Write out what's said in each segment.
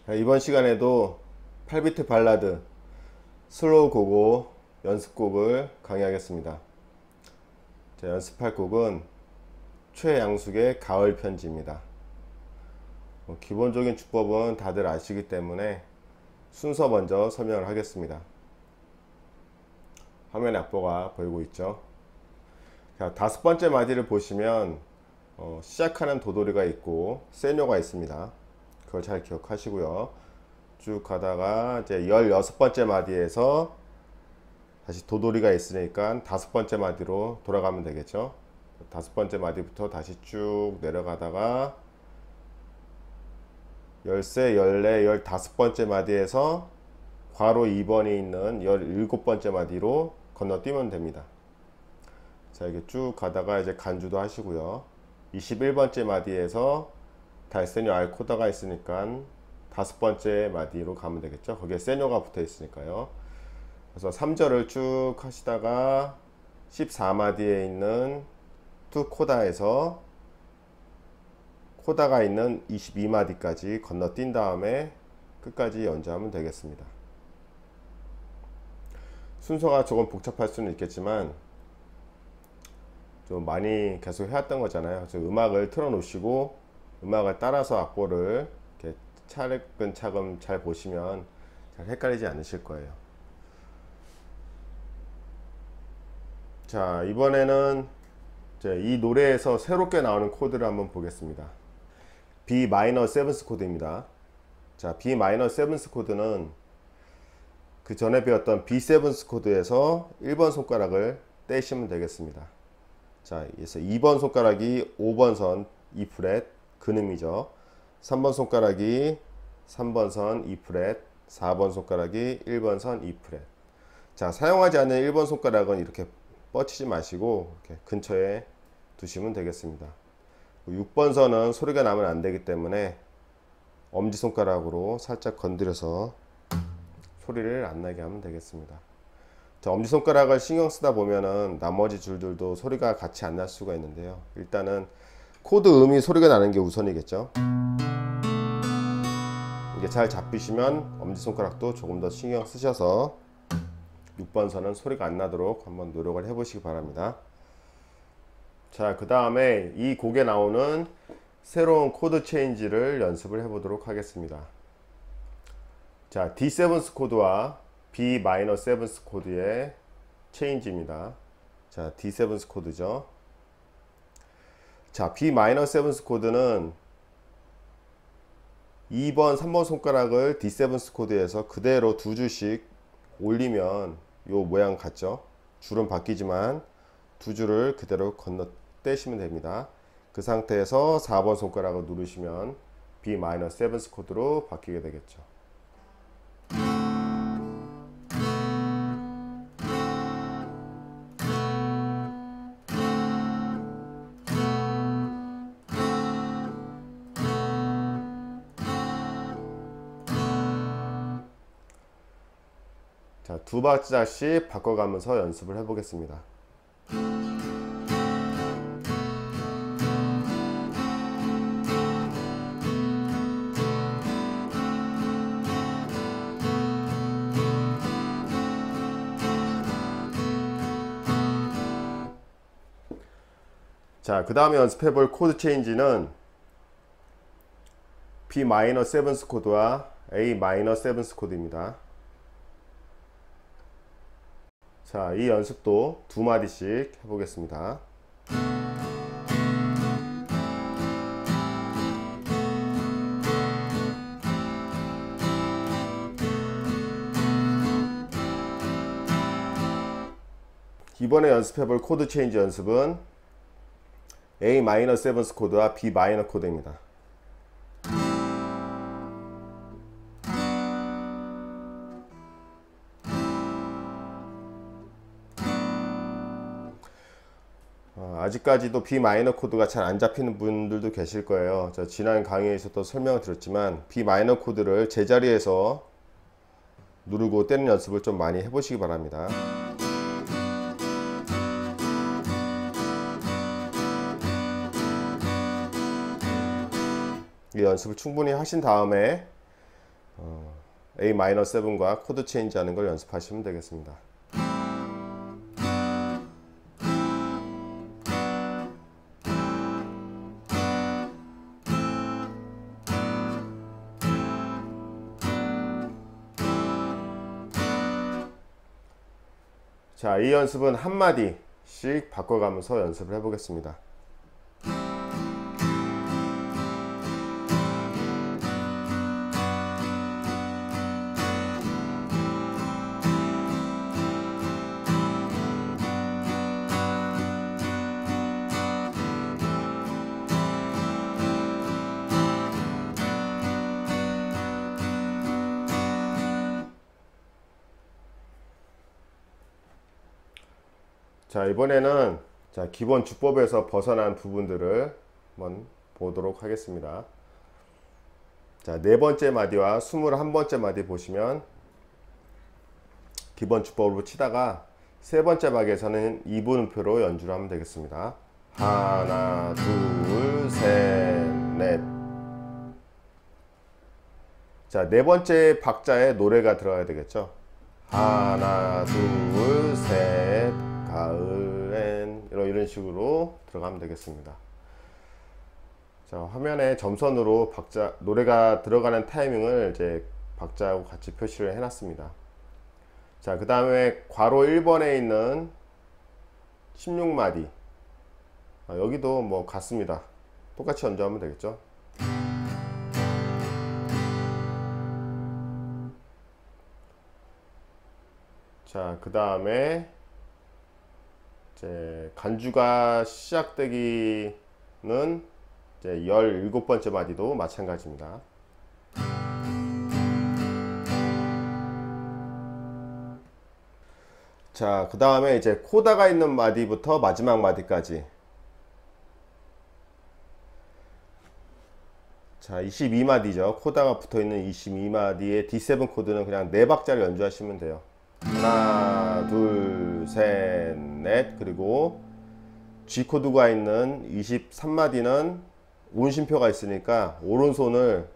자, 이번 시간에도 8비트 발라드 슬로우 고고 연습곡을 강의하겠습니다. 자, 연습할 곡은 최양숙의 가을 편지입니다. 기본적인 주법은 다들 아시기 때문에 순서 먼저 설명을 하겠습니다. 화면에 악보가 보이고 있죠. 자, 5번째 마디를 보시면 시작하는 도돌이가 있고 세뇨가 있습니다. 그걸 잘 기억하시고요. 쭉 가다가 이제 16번째 마디에서 다시 도돌이가 있으니까 5번째 마디로 돌아가면 되겠죠. 5번째 마디부터 다시 쭉 내려가다가 13, 14, 15번째 마디에서 괄호 2번이 있는 17번째 마디로 건너뛰면 됩니다. 자, 이렇게 쭉 가다가 이제 간주도 하시고요. 21번째 마디에서 달세뇨 알코다가 있으니까 5번째 마디로 가면 되겠죠. 거기에 세뇨가 붙어 있으니까요. 그래서 3절을 쭉 하시다가 14마디에 있는 투 코다에서 코다가 있는 22마디까지 건너뛴 다음에 끝까지 연주하면 되겠습니다. 순서가 조금 복잡할 수는 있겠지만 좀 많이 계속 해왔던 거잖아요. 그래서 음악을 틀어 놓으시고 음악을 따라서 악보를 이렇게 차근차근 잘 보시면 잘 헷갈리지 않으실 거예요. 자, 이번에는 이제 이 노래에서 새롭게 나오는 코드를 한번 보겠습니다. B 마이너 세븐스 코드입니다. 자, B 마이너 세븐스 코드는 그 전에 배웠던 B 세븐스 코드에서 1번 손가락을 떼시면 되겠습니다. 자, 그래서 2번 손가락이 5번 선 E프렛 근음이죠. 3번 손가락이 3번 선 E프렛, 4번 손가락이 1번 선 E프렛. 자, 사용하지 않는 1번 손가락은 이렇게 뻗치지 마시고 이렇게 근처에 두시면 되겠습니다. 6번 선은 소리가 나면 안 되기 때문에 엄지손가락으로 살짝 건드려서 소리를 안 나게 하면 되겠습니다. 자, 엄지손가락을 신경 쓰다 보면은 나머지 줄들도 소리가 같이 안 날 수가 있는데요. 일단은 코드 음이 소리가 나는 게 우선이겠죠. 이게 잘 잡히시면 엄지손가락도 조금 더 신경 쓰셔서 6번 선은 소리가 안 나도록 한번 노력을 해 보시기 바랍니다. 자, 그 다음에 이 곡에 나오는 새로운 코드 체인지를 연습을 해 보도록 하겠습니다. 자, D7스 코드와 B 마이너 7스 코드의 체인지입니다. 자, D7스 코드죠. 자, B 마이너 7스 코드는 2번, 3번 손가락을 D7스 코드에서 그대로 두 줄씩 올리면 요 모양 같죠? 줄은 바뀌지만 두 줄을 그대로 건너떼시면 됩니다. 그 상태에서 4번 손가락을 누르시면 B 마이너 7스 코드로 바뀌게 되겠죠. 자, 두 박자씩 바꿔가면서 연습을 해 보겠습니다. 자, 그 다음에 연습해 볼 코드 체인지는 B 마이너 7스 코드와 A 마이너 7스 코드입니다. 자, 이 연습도 두 마디씩 해보겠습니다. 이번에 연습해볼 코드 체인지 연습은 A 마이너 7스 코드와 B 마이너 코드입니다. 아직까지도 B 마이너 코드가 잘 안 잡히는 분들도 계실 거예요. 저 지난 강의에서도 설명을 드렸지만 B 마이너 코드를 제자리에서 누르고 떼는 연습을 좀 많이 해보시기 바랍니다. 이 연습을 충분히 하신 다음에 A-7과 코드 체인지 하는 걸 연습하시면 되겠습니다. 자, 이 연습은 한마디씩 바꿔가면서 연습을 해보겠습니다. 자, 이번에는 기본 주법에서 벗어난 부분들을 한번 보도록 하겠습니다. 자, 네 번째 마디와 21번째 마디 보시면 기본 주법으로 치다가 세 번째 박에서는 2분음표로 연주를 하면 되겠습니다. 하나, 둘, 셋, 넷. 자, 네 번째 박자에 노래가 들어가야 되겠죠. 하나, 둘, 셋, 가을엔 이런 식으로 들어가면 되겠습니다. 자, 화면에 점선으로 박자 노래가 들어가는 타이밍을 이제 박자하고 같이 표시를 해놨습니다. 자, 그 다음에 괄호 1번에 있는 16마디 여기도 뭐 같습니다. 똑같이 연주하면 되겠죠. 자, 그 다음에 이제 간주가 시작되기는 이제 17번째 마디도 마찬가지입니다. 자, 그 다음에 이제 코다가 있는 마디부터 마지막 마디까지. 자, 22마디죠. 코다가 붙어 있는 22마디의 D7 코드는 그냥 4박자를 연주하시면 돼요. 하나, 둘, 셋, 넷. 그리고 G 코드가 있는 23마디는 운심표가 있으니까 오른손을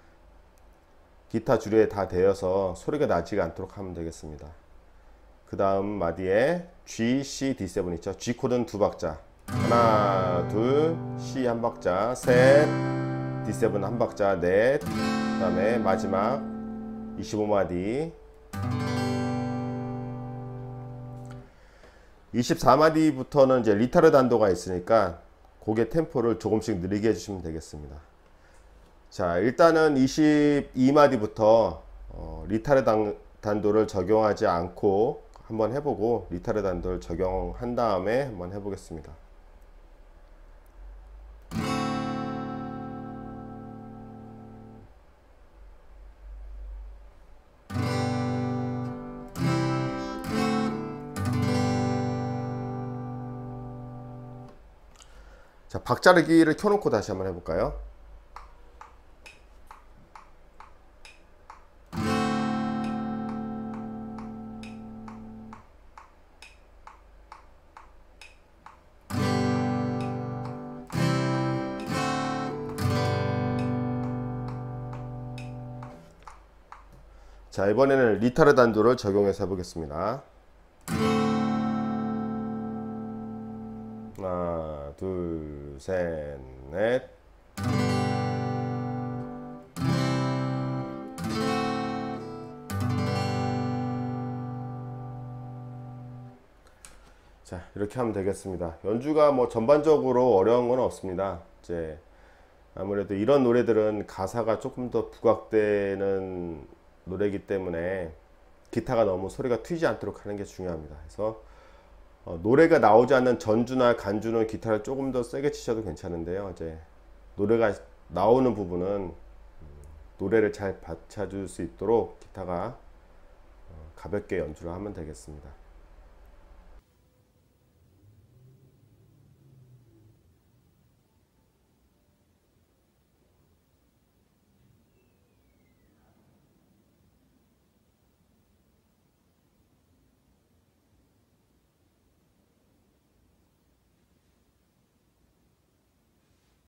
기타 줄에 다 대어서 소리가 나지가 않도록 하면 되겠습니다. 그 다음 마디에 G, C, D7 있죠. G 코드는 2박자. 하나, 둘, C 한 박자, 셋, D7 한 박자, 넷. 그 다음에 마지막 25마디. 24마디부터는 이제 리타르단도가 있으니까 곡의 템포를 조금씩 느리게 해주시면 되겠습니다. 자, 일단은 22마디부터 리타르단도를 적용하지 않고 한번 해보고 리타르단도를 적용한 다음에 한번 해보겠습니다. 자, 박자르기를 켜놓고 다시 한번 해볼까요? 자, 이번에는 리타르단도를 적용해서 해보겠습니다. 하나, 둘, 셋, 넷. 자, 이렇게 하면 되겠습니다. 연주가 뭐 전반적으로 어려운 건 없습니다. 이제 아무래도 이런 노래들은 가사가 조금 더 부각되는 노래이기 때문에 기타가 너무 소리가 튀지 않도록 하는 게 중요합니다. 그래서 노래가 나오지 않는 전주나 간주는 기타를 조금 더 세게 치셔도 괜찮은데요. 이제 노래가 나오는 부분은 노래를 잘 받쳐줄 수 있도록 기타가 가볍게 연주를 하면 되겠습니다.